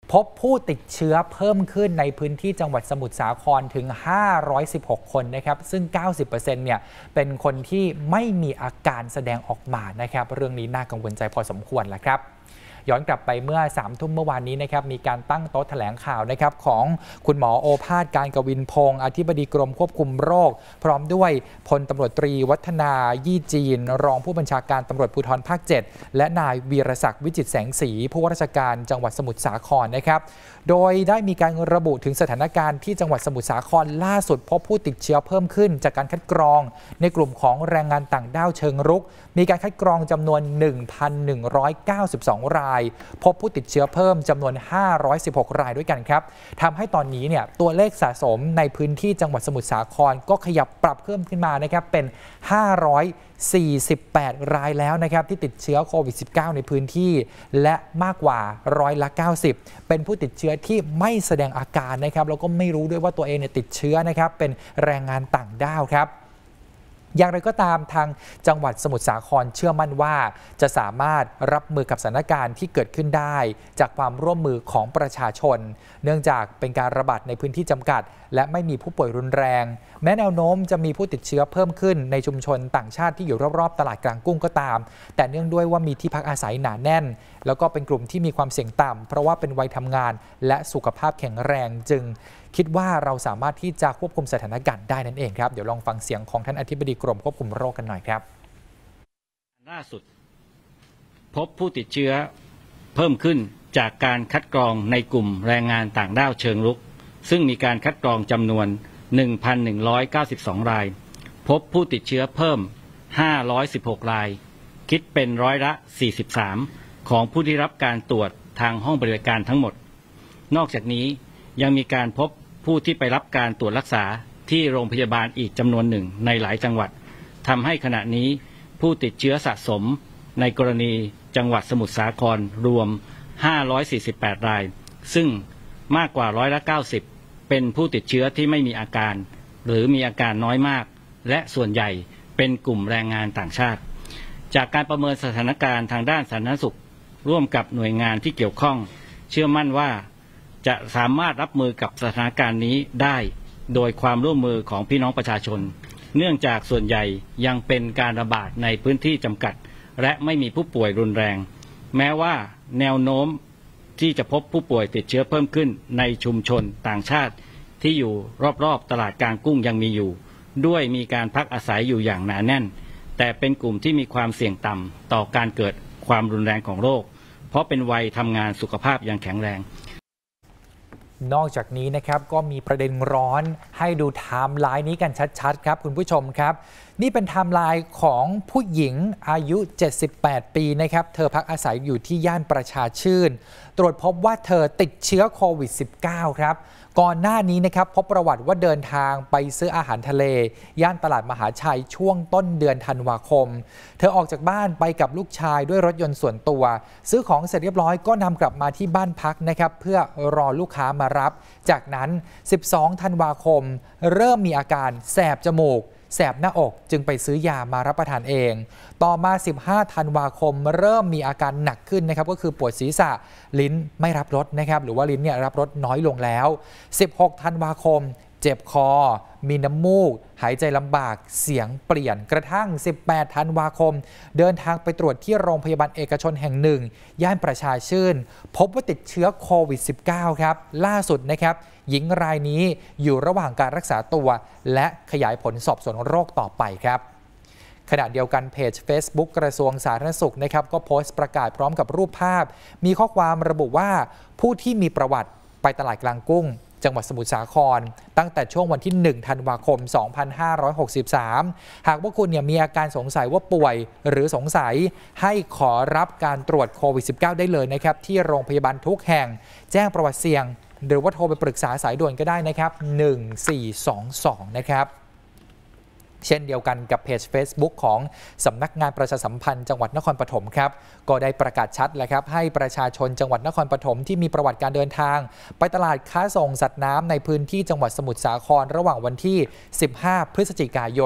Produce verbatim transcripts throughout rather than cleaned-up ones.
พบผู้ติดเชื้อเพิ่มขึ้นในพื้นที่จังหวัดสมุทรสาครถึงห้าร้อยสิบหกคนนะครับซึ่ง เก้าสิบเปอร์เซ็นต์ เนี่ยเป็นคนที่ไม่มีอาการแสดงออกมานะครับเรื่องนี้น่ากังวลใจพอสมควรแหละครับย้อนกลับไปเมื่อสามทุ่มเมื่อวานนี้นะครับมีการตั้งโต๊ะแถลงข่าวนะครับของคุณหมอโอภาสการกวินพงศ์อธิบดีกรมควบคุมโรคพร้อมด้วยพลตำรวจตรีวัฒนายี่จีนรองผู้บัญชาการตำรวจภูธรภาคเจ็ดและนายวีรศักดิ์วิจิตรแสงสีผู้ว่าราชการจังหวัดสมุทรสาครนะครับโดยได้มีการระบุถึงสถานการณ์ที่จังหวัดสมุทรสาครล่าสุดพบผู้ติดเชื้อเพิ่มขึ้นจากการคัดกรองในกลุ่มของแรงงานต่างด้าวเชิงรุกมีการคัดกรองจำนวน หนึ่งพันหนึ่งร้อยเก้าสิบสอง รายพบผู้ติดเชื้อเพิ่มจำนวนห้าร้อยสิบหกรายด้วยกันครับทำให้ตอนนี้เนี่ยตัวเลขสะสมในพื้นที่จังหวัดสมุทรสาครก็ขยับปรับเพิ่มขึ้นมานะครับเป็นห้าร้อยสี่สิบแปดรายแล้วนะครับที่ติดเชื้อโควิด สิบเก้า ในพื้นที่และมากกว่าร้อยละเก้าสิบเป็นผู้ติดเชื้อที่ไม่แสดงอาการนะครับแล้วก็ไม่รู้ด้วยว่าตัวเองเนี่ยติดเชื้อนะครับเป็นแรงงานต่างด้าวครับอย่างไรก็ตามทางจังหวัดสมุทรสาครเชื่อมั่นว่าจะสามารถรับมือกับสถานการณ์ที่เกิดขึ้นได้จากความร่วมมือของประชาชนเนื่องจากเป็นการระบาดในพื้นที่จำกัดและไม่มีผู้ป่วยรุนแรงแม้แนวโน้มจะมีผู้ติดเชื้อเพิ่มขึ้นในชุมชนต่างชาติที่อยู่รอบๆตลาดกลางกุ้งก็ตามแต่เนื่องด้วยว่ามีที่พักอาศัยหนาแน่นแล้วก็เป็นกลุ่มที่มีความเสี่ยงต่ำเพราะว่าเป็นวัยทำงานและสุขภาพแข็งแรงจึงคิดว่าเราสามารถที่จะควบคุมสถานการณ์ได้นั่นเองครับเดี๋ยวลองฟังเสียงของท่านอธิบดีกรมควบคุมโรคกันหน่อยครับล่าสุดพบผู้ติดเชื้อเพิ่มขึ้นจากการคัดกรองในกลุ่มแรงงานต่างด้าวเชิงรุกซึ่งมีการคัดกรองจำนวน หนึ่งพันหนึ่งร้อยเก้าสิบสอง รายพบผู้ติดเชื้อเพิ่มห้าร้อยสิบหกรายคิดเป็นร้อยละสี่สิบสามของผู้ที่รับการตรวจทางห้องบริการทั้งหมดนอกจากนี้ยังมีการพบผู้ที่ไปรับการตรวจรักษาที่โรงพยาบาลอีกจำนวนหนึ่งในหลายจังหวัดทำให้ขณะนี้ผู้ติดเชื้อสะสมในกรณีจังหวัดสมุทรสาครรวมห้าร้อยสี่สิบแปดรายซึ่งมากกว่าร้อยละเก้าสิบเป็นผู้ติดเชื้อที่ไม่มีอาการหรือมีอาการน้อยมากและส่วนใหญ่เป็นกลุ่มแรงงานต่างชาติจากการประเมินสถานการณ์ทางด้านสาธารณสุขร่วมกับหน่วยงานที่เกี่ยวข้องเชื่อมั่นว่าจะสามารถรับมือกับสถานการณ์นี้ได้โดยความร่วมมือของพี่น้องประชาชนเนื่องจากส่วนใหญ่ยังเป็นการระบาดในพื้นที่จำกัดและไม่มีผู้ป่วยรุนแรงแม้ว่าแนวโน้มที่จะพบผู้ป่วยติดเชื้อเพิ่มขึ้นในชุมชนต่างชาติที่อยู่รอบๆตลาดกลางกุ้งยังมีอยู่ด้วยมีการพักอาศัยอยู่อย่างหนาแน่นแต่เป็นกลุ่มที่มีความเสี่ยงต่ำต่อการเกิดความรุนแรงของโรคเพราะเป็นวัยทำงานสุขภาพยังแข็งแรงนอกจากนี้นะครับก็มีประเด็นร้อนให้ดูไทม์ไลน์นี้กันชัดๆครับคุณผู้ชมครับนี่เป็นไทม์ไลน์ของผู้หญิงอายุเจ็ดสิบแปดปีนะครับเธอพักอาศัยอยู่ที่ย่านประชาชื่นตรวจพบว่าเธอติดเชื้อโควิด สิบเก้า ครับก่อนหน้านี้นะครับพบประวัติว่าเดินทางไปซื้ออาหารทะเลย่านตลาดมหาชัยช่วงต้นเดือนธันวาคมเธอออกจากบ้านไปกับลูกชายด้วยรถยนต์ส่วนตัวซื้อของเสร็จเรียบร้อยก็นำกลับมาที่บ้านพักนะครับเพื่อรอลูกค้ามารับจากนั้นสิบสองธันวาคมเริ่มมีอาการแสบจมูกแสบหน้าอกจึงไปซื้อยามารับประทานเองต่อมาสิบห้าธันวาคมเริ่มมีอาการหนักขึ้นนะครับก็คือปวดศีรษะลิ้นไม่รับรสนะครับหรือว่าลิ้นเนี่ยรับรสน้อยลงแล้วสิบหกธันวาคมเจ็บคอมีน้ำมูกหายใจลำบากเสียงเปลี่ยนกระทั่งสิบแปดธันวาคมเดินทางไปตรวจที่โรงพยาบาลเอกชนแห่งหนึ่งย่านประชาชื่นพบว่าติดเชื้อโควิด สิบเก้า ครับล่าสุดนะครับหญิงรายนี้อยู่ระหว่างการรักษาตัวและขยายผลสอบสวนโรคต่อไปครับขณะเดียวกันเพจ Facebook กระทรวงสาธารณสุขนะครับก็โพสต์ประกาศพร้อมกับรูปภาพมีข้อความระบุว่าผู้ที่มีประวัติไปตลาดกลางกุ้งจังหวัดสมุทรสาครตั้งแต่ช่วงวันที่หนึ่งธันวาคมสองพันห้าร้อยหกสิบสามหากว่าคุณเนี่ยมีอาการสงสัยว่าป่วยหรือสงสัยให้ขอรับการตรวจโควิด สิบเก้า ได้เลยนะครับที่โรงพยาบาลทุกแห่งแจ้งประวัติเสี่ยงหรือว่าโทรไปปรึกษาสายด่วนก็ได้นะครับหนึ่งสี่สองสองนะครับเช่นเดียวกันกับเพจ Facebook ของสำนักงานประชาสัมพันธ์จังหวัดนครปฐมครับก็ได้ประกาศชัดเลยครับให้ประชาชนจังหวัดนครปฐมที่มีประวัติการเดินทางไปตลาดค้าส่งสัตว์น้ำในพื้นที่จังหวัดสมุทรสาครระหว่างวันที่สิบห้าพฤศจิกายน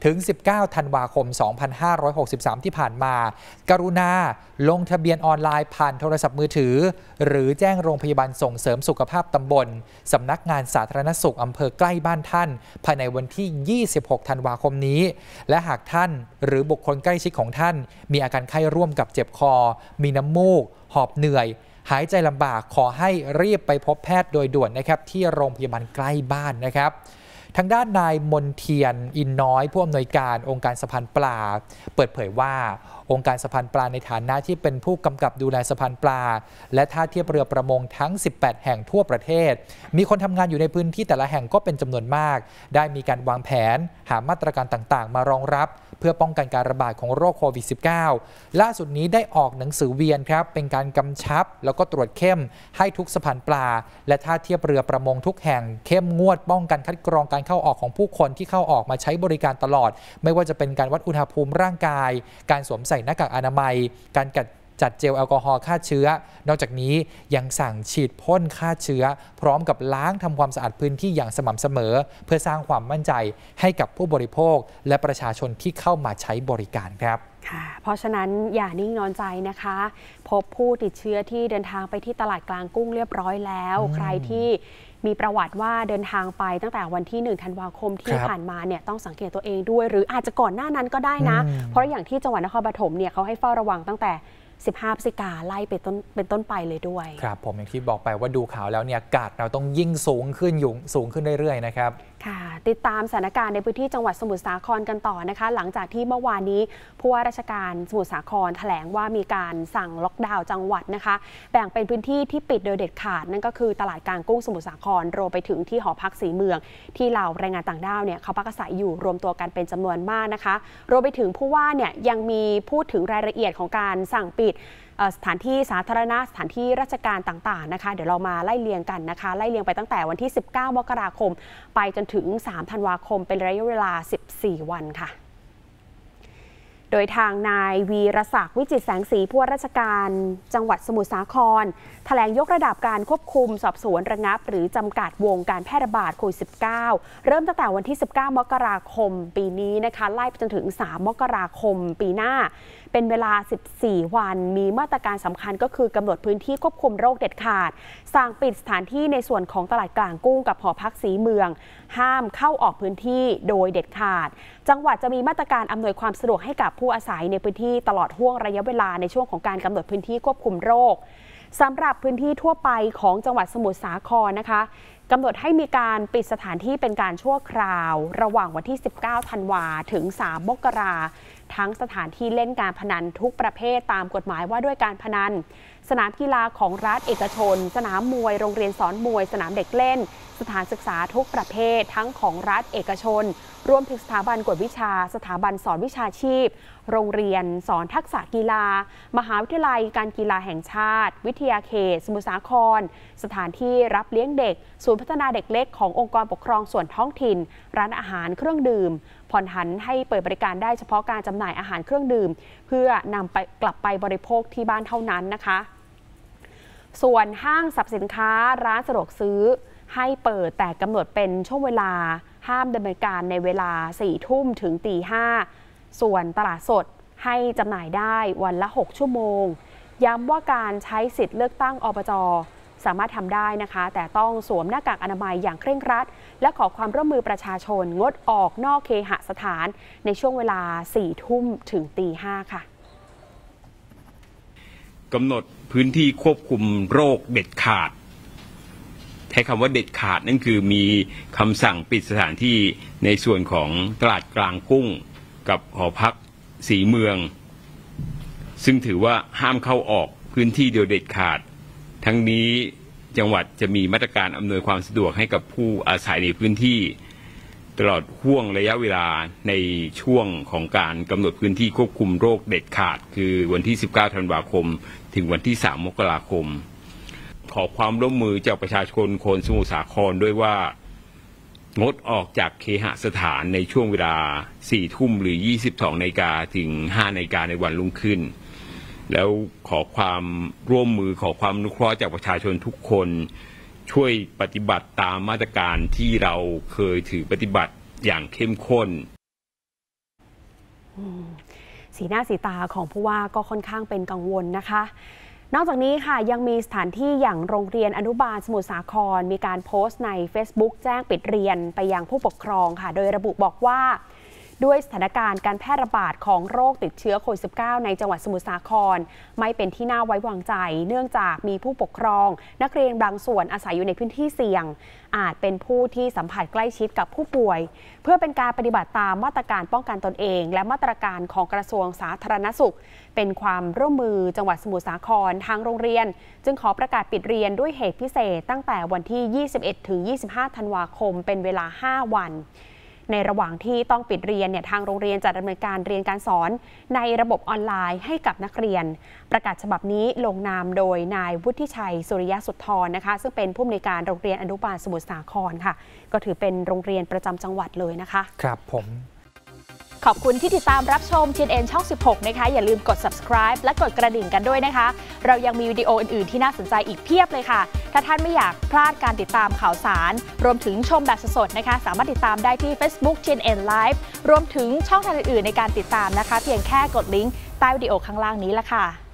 ถึง สิบเก้า ธันวาคม สองพันห้าร้อยหกสิบสาม ที่ผ่านมา กรุณาลงทะเบียนออนไลน์ผ่านโทรศัพท์มือถือหรือแจ้งโรงพยาบาลส่งเสริมสุขภาพตำบลสำนักงานสาธารณสุขอำเภอใกล้บ้านท่านภายในวันที่ ยี่สิบหก ธันวาคมนี้และหากท่านหรือบุคคลใกล้ชิดของท่านมีอาการไข้ร่วมกับเจ็บคอมีน้ำมูกหอบเหนื่อยหายใจลำบากขอให้รีบไปพบแพทย์โดยด่วนนะครับที่โรงพยาบาลใกล้บ้านนะครับทางด้านนายมนเทียนอินน้อยผู้อำนวยการองค์การสะพานปลาเปิดเผยว่าองค์การสะพานปลาในฐานะที่เป็นผู้กำกับดูแลสะพานปลาและท่าเทียบเรือประมงทั้งสิบแปดแห่งทั่วประเทศมีคนทำงานอยู่ในพื้นที่แต่ละแห่งก็เป็นจำนวนมากได้มีการวางแผนหามาตรการต่างๆมารองรับเพื่อป้องกันการระบาดของโรคโควิด สิบเก้า ล่าสุดนี้ได้ออกหนังสือเวียนครับเป็นการกำชับแล้วก็ตรวจเข้มให้ทุกสะพานปลาและท่าเทียบเรือประมงทุกแห่งเข้มงวดป้องกันคัดกรองการเข้าออกของผู้คนที่เข้าออกมาใช้บริการตลอดไม่ว่าจะเป็นการวัดอุณหภูมิร่างกายการสวมใส่หน้ากากอนามัยการกัดจัดเจลแอลกอฮอล์ฆ่าเชื้อนอกจากนี้ยังสั่งฉีดพ่นฆ่าเชื้อพร้อมกับล้างทำความสะอาดพื้นที่อย่างสม่ำเสมอเพื่อสร้างความมั่นใจให้กับผู้บริโภคและประชาชนที่เข้ามาใช้บริการครับค่ะเพราะฉะนั้นอย่านิ่งนอนใจนะคะพบผู้ติดเชื้อที่เดินทางไปที่ตลาดกลางกุ้งเรียบร้อยแล้วใครที่มีประวัติว่าเดินทางไปตั้งแต่วันที่หนึ่งธันวาคมที่ผ่านมาเนี่ยต้องสังเกตตัวเองด้วยหรืออาจจะก่อนหน้านั้นก็ได้นะเพราะอย่างที่จังหวัดนครปฐมเนี่ยเขาให้เฝ้าระวังตั้งแต่สิบห้า พฤศจิกาไล่เป็นต้นเป็นต้นไปเลยด้วยครับผมอย่างที่บอกไปว่าดูข่าวแล้วเนี่ยอากาศเราต้องยิ่งสูงขึ้นอยู่สูงขึ้นเรื่อยๆนะครับค่ะติดตามสถานการณ์ในพื้นที่จังหวัดสมุทรสาครกันต่อนะคะหลังจากที่เมื่อวานนี้ผู้ว่าราชการสมุทรสาครแถลงว่ามีการสั่งล็อกดาวน์จังหวัดนะคะแบ่งเป็นพื้นที่ที่ปิดโดยเด็ดขาดนั่นก็คือตลาดกลางกุ้งสมุทรสาครรวมไปถึงที่หอพักสีเมืองที่เหล่าแรงงานต่างด้าวเนี่ยเขาพักอาศัยอยู่รวมตัวกันเป็นจำนวนมากนะคะรวมไปถึงผู้ว่าเนี่ยยังมีพูดถึงรายละเอียดของการสั่งปิดสถานที่สาธารณะสถานที่ราชการต่างๆนะคะเดี๋ยวเรามาไล่เลียงกันนะคะไล่เลียงไปตั้งแต่วันที่สิบเก้ามกราคมไปจนถึงสามธันวาคมเป็นระยะเวลาสิบสี่วันค่ะโดยทางนายวีรศักดิ์วิจิตรแสงสีผู้ว่าราชการจังหวัดสมุทรสาครแถลงยกระดับการควบคุมสอบสวนระงับหรือจำกัดวงการแพร่ระบาดโควิด สิบเก้า เริ่มตั้งแต่วันที่สิบเก้ามกราคมปีนี้นะคะไล่ไปจนถึงสามมกราคมปีหน้าเป็นเวลาสิบสี่วันมีมาตรการสำคัญก็คือกำหนดพื้นที่ควบคุมโรคเด็ดขาดสั่งปิดสถานที่ในส่วนของตลาดกลางกุ้งกับหอพักสีเมืองห้ามเข้าออกพื้นที่โดยเด็ดขาดจังหวัดจะมีมาตรการอำนวยความสะดวกให้กับผู้อาศัยในพื้นที่ตลอดห่วงระยะเวลาในช่วงของการกำหนดพื้นที่ควบคุมโรคสำหรับพื้นที่ทั่วไปของจังหวัดสมุทรสาครนะคะกำหนดให้มีการปิดสถานที่เป็นการชั่วคราวระหว่างวันที่สิบเก้าธันวาถึงสามมกราทั้งสถานที่เล่นการพนันทุกประเภทตามกฎหมายว่าด้วยการพนันสนามกีฬาของรัฐเอกชนสนามมวยโรงเรียนสอนมวยสนามเด็กเล่นสถานศึกษาทุกประเภททั้งของรัฐเอกชนรวมถึงสถาบันกวดวิชาสถาบันสอนวิชาชีพโรงเรียนสอนทักษะกีฬามหาวิทยาลัยการกีฬาแห่งชาติวิทยาเขตสมุทรสาครสถานที่รับเลี้ยงเด็กศูนย์พัฒนาเด็กเล็กขององค์กรปกครองส่วนท้องถิ่นร้านอาหารเครื่องดื่มผ่อนผันให้เปิดบริการได้เฉพาะการจำหน่ายอาหารเครื่องดื่มเพื่อนำไปกลับไปบริโภคที่บ้านเท่านั้นนะคะส่วนห้างสรรพสินค้าร้านสะดวกซื้อให้เปิดแต่กำหนดเป็นช่วงเวลาห้ามดำเนินการในเวลาสี่ทุ่มถึงตีห้าส่วนตลาดสดให้จำหน่ายได้วันละหกชั่วโมงย้ำว่าการใช้สิทธิ์เลือกตั้งอบจ.สามารถทำได้นะคะแต่ต้องสวมหน้ากากอนามัยอย่างเคร่งครัดและขอความร่วมมือประชาชนงดออกนอกเคหสถานในช่วงเวลาสี่ทุ่มถึงตีห้าค่ะกำหนดพื้นที่ควบคุมโรคเด็ดขาดใช้คำว่าเด็ดขาดนั่นคือมีคำสั่งปิดสถานที่ในส่วนของตลาดกลางกุ้งกับหอพักสีเมืองซึ่งถือว่าห้ามเข้าออกพื้นที่โดยเด็ดขาดทั้งนี้จังหวัดจะมีมาตรการอำนวยความสะดวกให้กับผู้อาศัยในพื้นที่ตลอดห่วงระยะเวลาในช่วงของการกำหนดพื้นที่ควบคุมโรคเด็ดขาดคือวันที่สิบเก้าธันวาคมถึงวันที่สามมกราคมขอความร่วมมือจากประชาชนคนสมุทรสาครด้วยว่างดออกจากเคหสถานในช่วงเวลาสี่ทุ่มหรือยี่สิบสองนาฬิกาถึงห้านาฬิกาในวันรุ่งขึ้นแล้วขอความร่วมมือขอความอนุเคราะห์จากประชาชนทุกคนช่วยปฏิบัติตามมาตรการที่เราเคยถือปฏิบัติอย่างเข้มข้นสีหน้าสีตาของผู้ว่าก็ค่อนข้างเป็นกังวลนะคะนอกจากนี้ค่ะยังมีสถานที่อย่างโรงเรียนอนุบาลสมุทรสาครมีการโพสต์ใน Facebook แจ้งปิดเรียนไปยังผู้ปกครองค่ะโดยระบุบอกว่าด้วยสถานการณ์การแพร่ระบาดของโรคติดเชื้อโควิด สิบเก้า ในจังหวัดสมุทรสาครไม่เป็นที่น่าไว้วางใจเนื่องจากมีผู้ปกครองนักเรียนบางส่วนอาศัยอยู่ในพื้นที่เสี่ยงอาจเป็นผู้ที่สัมผัสใกล้ชิดกับผู้ป่วยเพื่อเป็นการปฏิบัติตามมาตรการป้องกันตนเองและมาตรการของกระทรวงสาธารณสุขเป็นความร่วมมือจังหวัดสมุทรสาครทางโรงเรียนจึงขอประกาศปิดเรียนด้วยเหตุพิเศษตั้งแต่วันที่ ยี่สิบเอ็ดถึงยี่สิบห้า ธันวาคมเป็นเวลา ห้า วันในระหว่างที่ต้องปิดเรียนเนี่ยทางโรงเรียนจะดำเนินการเรียนการสอนในระบบออนไลน์ให้กับนักเรียนประกาศฉบับนี้ลงนามโดยนายวุฒิชัยสุริยสุทธรนะคะซึ่งเป็นผู้อำนวยการโรงเรียนอนุบาลสมุทรสาครค่ะก็ถือเป็นโรงเรียนประจำจังหวัดเลยนะคะครับผมขอบคุณที่ติดตามรับชม ที เอ็น เอ็น ช่อง สิบหก นะคะอย่าลืมกด subscribe และกดกระดิ่งกันด้วยนะคะเรายังมีวิดีโออื่นๆที่น่าสนใจอีกเพียบเลยค่ะถ้าท่านไม่อยากพลาดการติดตามข่าวสารรวมถึงชมแบบสดๆนะคะสามารถติดตามได้ที่ Facebook ที เอ็น เอ็น Live รวมถึงช่องทางอื่นๆในการติดตามนะคะเพียงแค่กดลิงก์ใต้วิดีโอข้างล่างนี้ละค่ะ